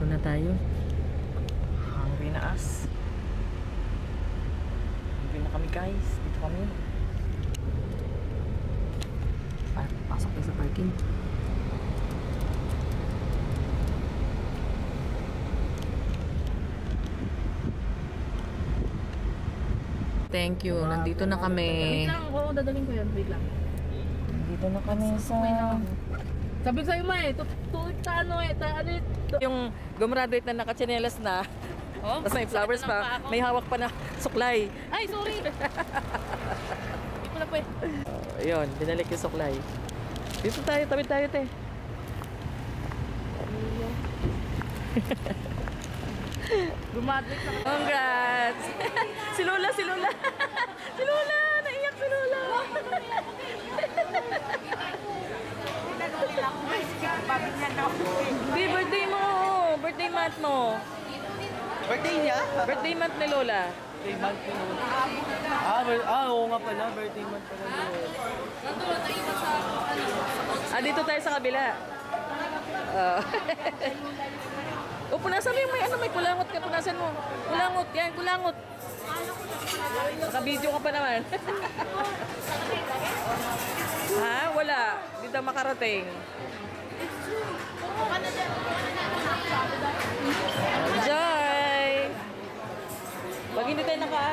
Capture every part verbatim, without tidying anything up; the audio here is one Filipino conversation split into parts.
Dito na tayo. Hungry na us. Hungry na kami guys. Dito kami. Ah, pasok tayo sa parking. Thank you. Nandito na kami. Wait lang. Oo, dadaling ko yan. Wait lang. Nandito na kami sa... Sabi sa'yo ma eh. Tuwid sa ano eh. Ta, ano eh. Yung gumraduate na nakatsinelas na. Oh? Tapos may flowers pa. May hawak pa na suklay. Ay, sorry. Hindi ko na po eh. Uh, yun, binalik yung suklay. Dito tayo, tabi tayo te. Gumadrate na. Congrats! Si Lola, si Lola! Si Lola! Naiyak si Lola! Hindi, birthday mo! Birthday month mo! Birthday niya? Birthday month ni Lola. Birthday month ni Lola. Ah, ah, oo nga pala. Birthday month pala ni Lola. Nandun, naiwan sa ano. Ah, dito tayo sa kabila. Uh, o, punasan mo yung may ano, may kulangot ka. Punasan mo. Kulangot, yan, kulangot. Naka-video ka pa naman. Ha? Wala. Hindi daw makarating. Enjoy! Pag hindi tayo naka...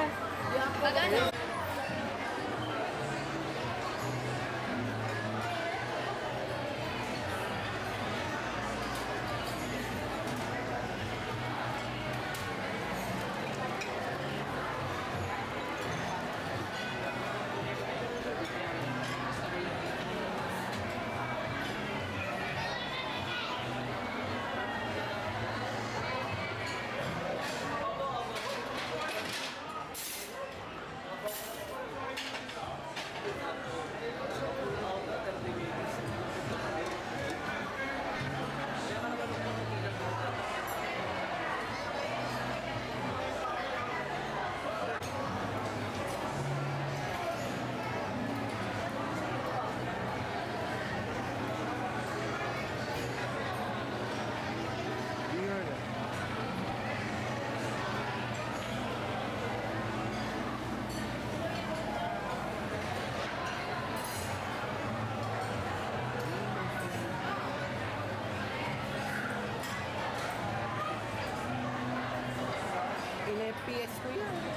P S ko yan.